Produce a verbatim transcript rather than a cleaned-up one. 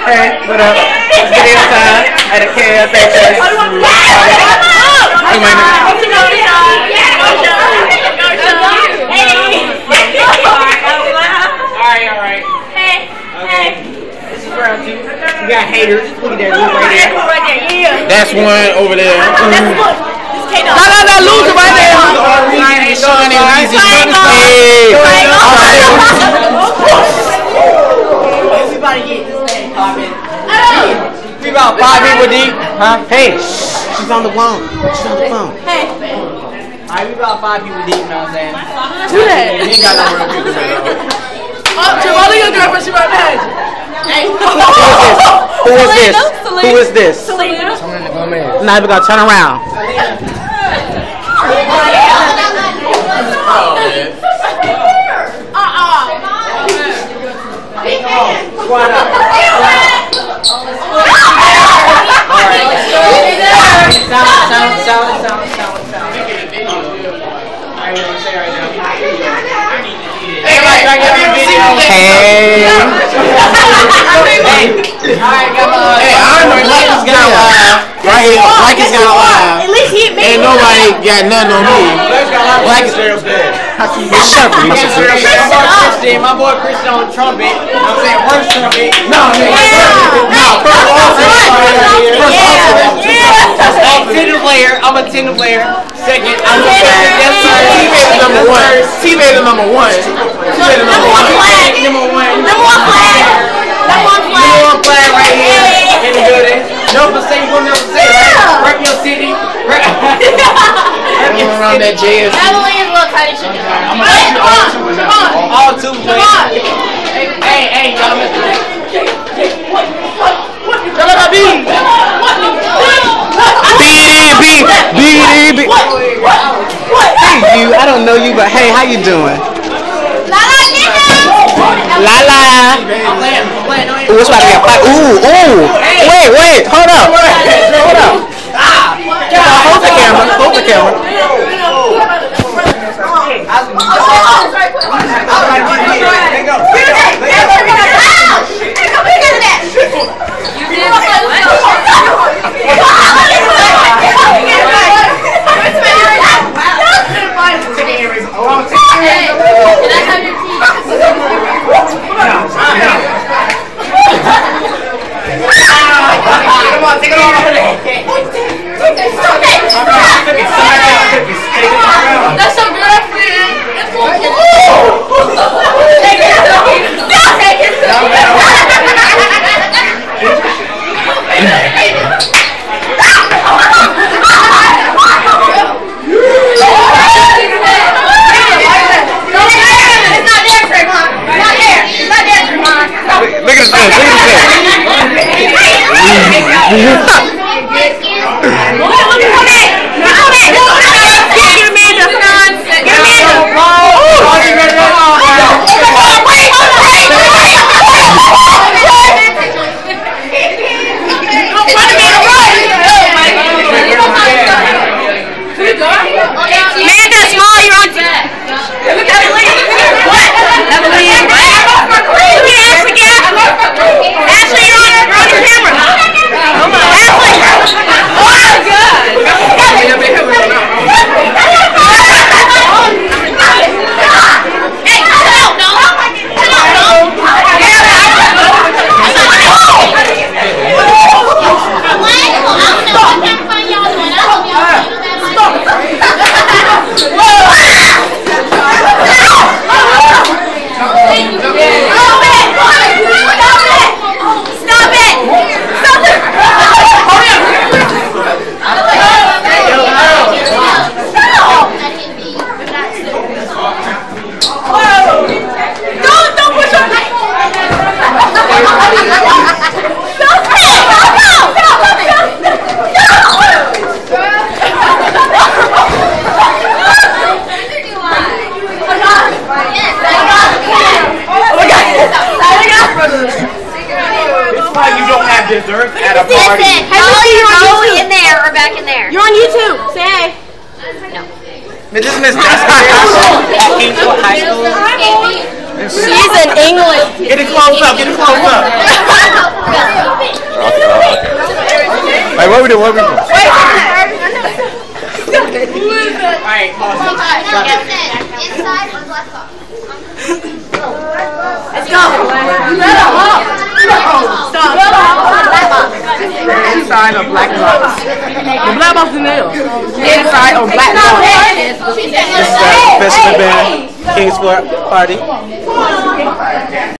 Hey, what up? It's video time at a K S H S. Hey, man. Alright, alright. Hey, hey. This is round two. We got haters. Look at that loser right there. That's one over there. No, no, no, loser right there. Sean and Weezy. Hey. Everybody get this thing popping. We about five people deep. Huh? Hey. She's on the phone. She's on the phone. Hey. Alright, we about five people deep, you know what I'm saying? Do that. You ain't got no real people there. Oh, Trevor, your girlfriend, she right behind you. Hey. Who is this? Who is this? Selena. Now we gotta turn around. Uh-uh. Squad up. Alright. Sound, sound, sound, sound, sound, sound. I ain't gonna say right now. Hey, Mike, I got your video. Hey. Hey. Alright, got my. Hey, I don't know. Like it's got live. Right here. Like it's got live. At least he made. Ain't nobody got nothing on me. Like it's shut up. Christian, my boy Christian on trumpet. You know what I'm saying? First trumpet. No, no. First offset. Tenor player. I'm a tenor player. Second, I'm a T-Baby number one. T-Baby number one. T-Baby number one. Number one. Number one flag. Number one flag. Number one flag right here in the building. Never say you gonna never say right. Rep your city. Rep your around that J S C. Emily is a little tiny chicken. I'm gonna come on, come on. All two. Come on. Hey, hey, hey, y'all. Come on, B. B, B, B, B. Hey, you. I don't know you, but hey, how you doing? La la. Ooh, it's about to be a fight. Ooh, ooh. Wait, wait. Hold up. Hold up. Hold the camera. Hold the camera. Come on, take it off. That's so good, friend. That's so good. Take it. Take it. Look at this. Look at this. Dessert at a party. Are you in there or back in there? You're on YouTube. Say hey. No. This is Miss Jessica at Kingswood High School. She's in English. Get it close up. Get it close up. Alright, what we doing? What we doing? Alright, pause. Inside or black box? Let's go. Stop. Inside or black box? The black box in there. Inside or black box? This is the Festival Band Kingsport Party.